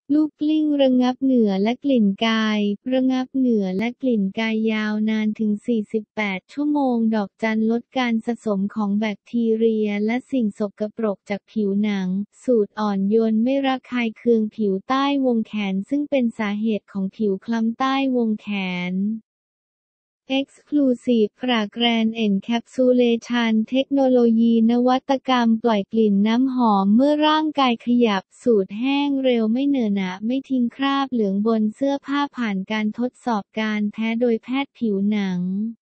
ลูกกลิ้งระงับเหงื่อและกลิ่นกายระงับเหงื่อและกลิ่นกายยาวนานถึง 48 ชั่วโมงดอกจันลดการสะสมของแบคทีเรียและสิ่งสกปรกจากผิวหนัง สูตรอ่อนโยนไม่ระคายเคืองผิวใต้วงแขนซึ่งเป็นสาเหตุของผิวคล้ำใต้วงแขนExclusive Fragrance Encapsulation เทคโนโลยีนวัตกรรมปล่อยกลิ่นน้ำหอมเมื่อร่างกายขยับสูตรแห้งเร็วไม่เหนอะหนะไม่ทิ้งคราบเหลืองบนเสื้อผ้าผ่านการทดสอบการแพ้โดยแพทย์ผิวหนัง